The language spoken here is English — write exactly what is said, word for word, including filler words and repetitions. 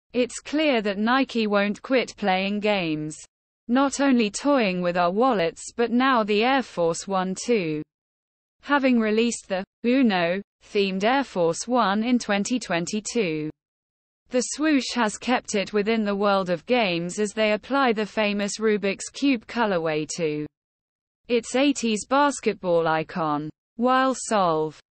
It's clear that Nike won't quit playing games. Not only toying with our wallets but now the Air Force One too. Having released the Uno themed Air Force One in twenty twenty-two. The swoosh has kept it within the world of games as they apply the famous Rubik's Cube colorway to its eighties basketball icon. While Solve